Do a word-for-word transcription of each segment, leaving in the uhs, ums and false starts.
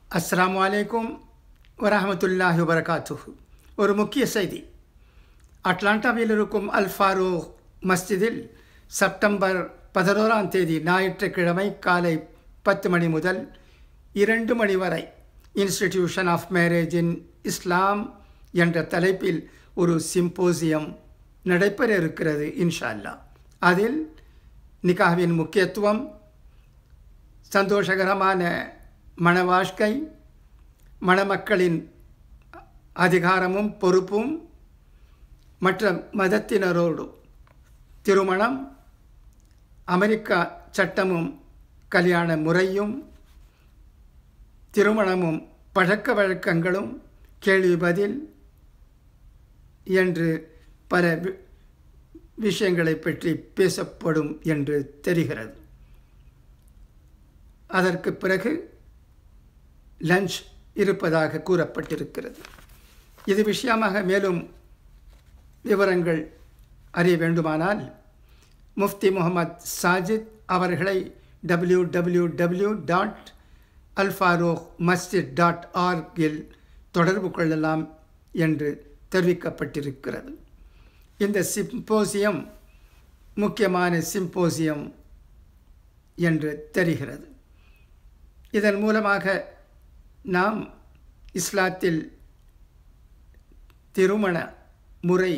அஸ்ஸலாமு அலைக்கும் வரஹ்மத்துல்லாஹி வபரகாத்துஹு. ஒரு முக்கிய செய்தி. அட்லாண்டாவில் இருக்கும் அல் ஃபாரூக் மஸ்ஜிதில் செப்டம்பர் பதினோராம் தேதி ஞாயிற்றுக்கிழமை காலை பத்து மணி முதல் இரண்டு மணி வரை institution of marriage in Islam என்ற தலைப்பில் ஒரு சிம்போசியம் நடைபெற இருக்கிறது இன்ஷா அல்லாஹ். அதில் நிகாவின் முக்கியத்துவம், சந்தோஷகரமான மணவாழ்க்கை, மணமக்களின் அதிகாரமும் பொறுப்பும், மற்ற மதத்தினரோடு திருமணம், அமெரிக்கா சட்டமும் கல்யாண முறையும், திருமணமும் பழக்க வழக்கங்களும், கேள்வி பதில் என்று பல விஷயங்களை பற்றி பேசப்படும் என்று தெரிகிறது. அதற்கு பிறகு லஞ்ச் இருப்பதாக கூறப்பட்டிருக்கிறது. இது விஷயமாக மேலும் விவரங்கள் அறிய வேண்டுமானால் முஃப்தி முகமது சாஜித் அவர்களை W W W dot Alfarooq Masjid dot ஆர்கில் தொடர்பு கொள்ளலாம் என்று தெரிவிக்கப்பட்டிருக்கிறது. இந்த சிம்போசியம் முக்கியமான சிம்போசியம் என்று தெரிகிறது. இதன் மூலமாக நாம் இஸ்லாத்தில் திருமண முறை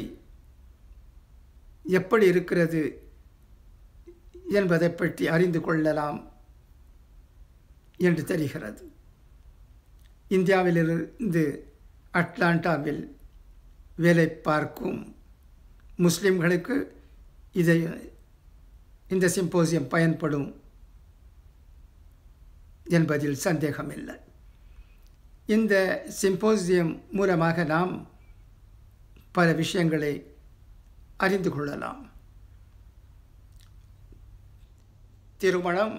எப்படி இருக்கிறது என்பதை பற்றி அறிந்து கொள்ளலாம் என்று தெரிகிறது. இந்தியாவிலிருந்து அட்லாண்டாவில் வேலை பார்க்கும் முஸ்லிம்களுக்கு இதை இந்த சிம்போசியம் பயன்படும் என்பதில் சந்தேகமில்லை. இந்த சிம்போசியம் மூலமாக நாம் பல விஷயங்களை அறிந்து கொள்ளலாம். திருமணம்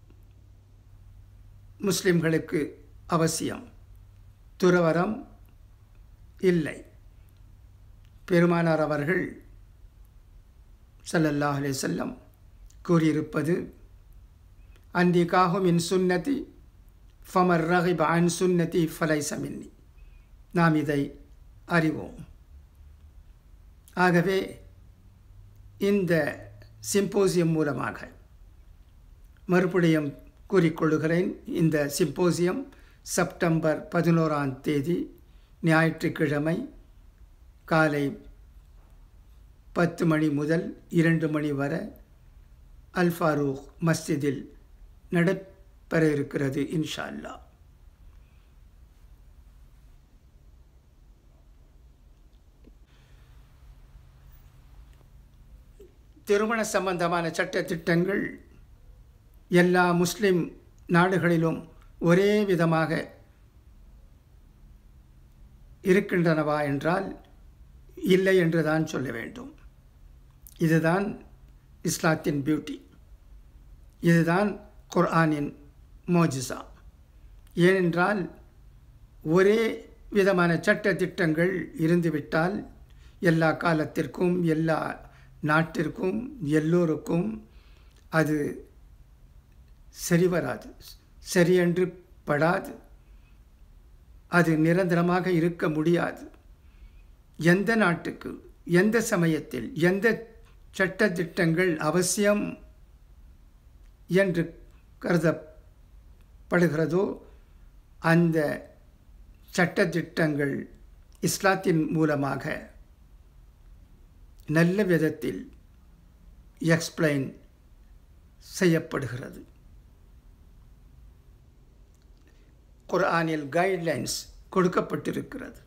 முஸ்லிம்களுக்கு அவசியம், துறவரம் இல்லை. பெருமானார் அவர்கள் ஸல்லல்லாஹு அலைஹி வஸல்லம் கூறியிருப்பது, அன்னிகாஹு மின் சுன்னதி ஃபமர் ரகிப அன் சுன்னதி ஃபலைஸ மின்னி. நாம் இதை அறிவோம். ஆகவே இந்த சிம்போசியம் மூலமாக மறுபடியும் கூறிக்கொள்கிறேன், இந்த சிம்போசியம் செப்டம்பர் பதினோராம் தேதி ஞாயிற்றுக்கிழமை காலை பத்து மணி முதல் இரண்டு மணி வரை அல் ஃபாரூக் மஸ்ஜிதில் நடைபெற இருக்கிறது இன்ஷா அல்லாஹ். திருமண சம்பந்தமான சட்ட திட்டங்கள் எல்லா முஸ்லிம் நாடுகளிலும் ஒரே விதமாக இருக்கின்றனவா என்றால் இல்லை என்று தான் சொல்ல வேண்டும். இதுதான் இஸ்லாத்தின் பியூட்டி, இதுதான் குர்ஆனின் மோஜிசா. ஏனென்றால் ஒரே விதமான சட்ட திட்டங்கள் இருந்துவிட்டால் எல்லா காலத்திற்கும், எல்லா நாட்டிற்கும், எல்லோருக்கும் அது சரி வராது, சரியென்று படாது, அது நிரந்தரமாக இருக்க முடியாது. எந்த நாட்டுக்கு, எந்த சமயத்தில், எந்த சட்டத்திட்டங்கள் அவசியம் என்று கருதப்படுகிறதோ அந்த சட்டத்திட்டங்கள் இஸ்லாத்தின் மூலமாக நல்ல விதத்தில் எக்ஸ்பிளைன் செய்யப்படுகிறது. குர்ஆனில் கைட்லைன்ஸ் கொடுக்கப்பட்டிருக்கிறது.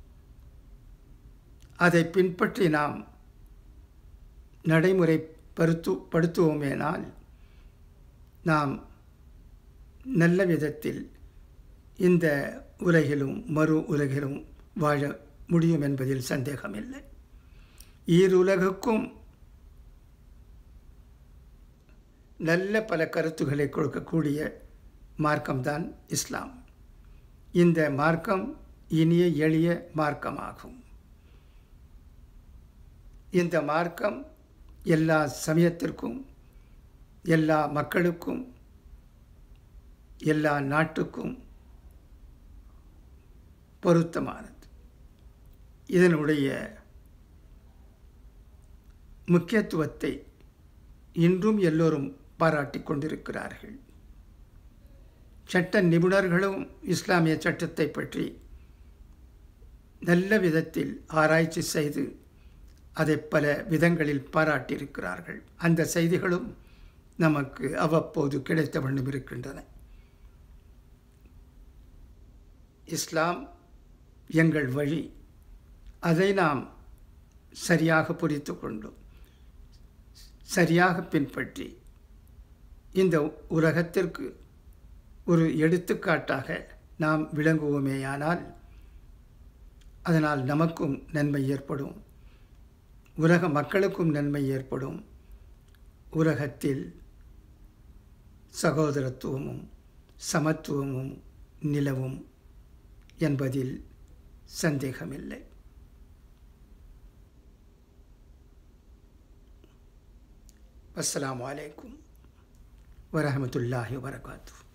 அதை பின்பற்றி நாம் நடைமுறைப்படுத்து படுத்துவோமேனால் நாம் நல்ல விதத்தில் இந்த உலகிலும் மறு உலகிலும் வாழ முடியும் என்பதில் சந்தேகமில்லை. ஈருலகுக்கும் நல்ல பல கருத்துக்களை கொடுக்கக்கூடிய மார்க்கம்தான் இஸ்லாம். இந்த மார்க்கம் இனிய எளிய மார்க்கமாகும். இந்த மார்க்கம் எல்லா சமயத்திற்கும், எல்லா மக்களுக்கும், எல்லா நாட்டுக்கும் பொருத்தமானது. இதனுடைய முக்கியத்துவத்தை இன்றும் எல்லோரும் பாராட்டிக் கொண்டிருக்கிறார்கள். சட்ட நிபுணர்களும் இஸ்லாமிய சட்டத்தை பற்றி நல்ல விதத்தில் ஆராய்ச்சி செய்து அதை பல விதங்களில் பாராட்டியிருக்கிறார்கள். அந்த செய்திகளும் நமக்கு அவ்வப்போது கிடைத்த வண்ணம் இருக்கின்றன. இஸ்லாம் எங்கள் வழி, அதை நாம் சரியாக புரிந்து கொண்டோம், சரியாக பின்பற்றி இந்த உலகத்திற்கு ஒரு எடுத்துக்காட்டாக நாம் விளங்குவோமேயானால் அதனால் நமக்கும் நன்மை ஏற்படும், உலக மக்களுக்கும் நன்மை ஏற்படும். உலகத்தில் சகோதரத்துவமும் சமத்துவமும் நிலவும் என்பதில் சந்தேகமில்லை. அஸ்ஸலாமு அலைக்கும் வரஹ்மத்துல்லாஹி வபரகாத்துஹு.